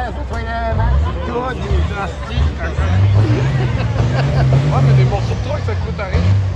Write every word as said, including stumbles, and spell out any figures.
Ouais, mais des morceaux de truck, ça coûte rien.